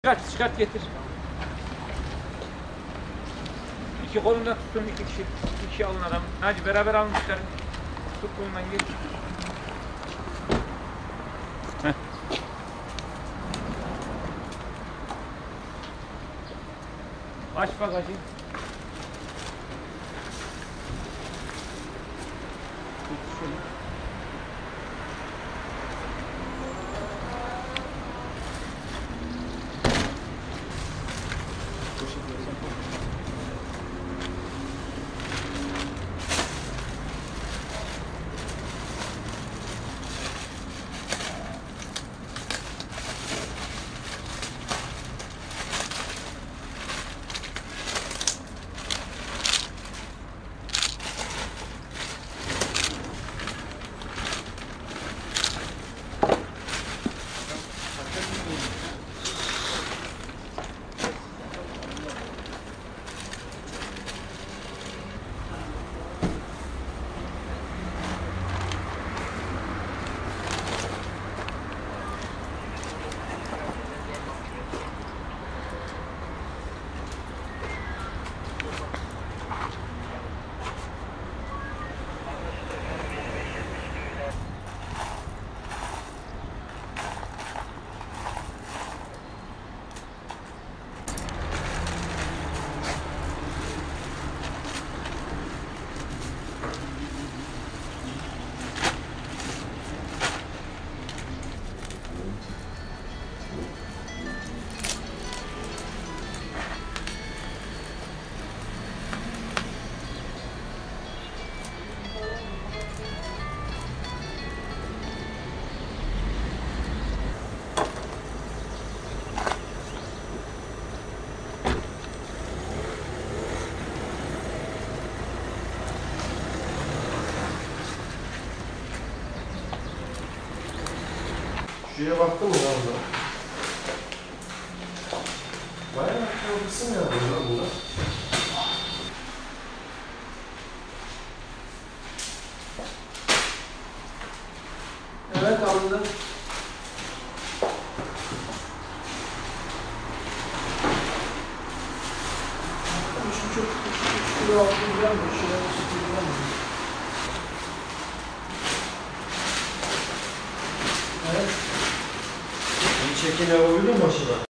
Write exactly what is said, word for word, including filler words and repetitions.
Çıkart, çıkart getir. İki kolundan tutun iki kişi. İki kişi alın adamı. Hadi beraber alın çıkarın. Tut kolundan gel. Heh. Aç bagajı. Tut şunu. Şuraya baktın mı lan burada? Bayağı bir kısım ya burada bunda. Evet aldım. Üç buçuk, üç kilo altı gram mı? Şuraya sıfır gram mı? Evet. Bir çekim yapabilir mi aşağıda?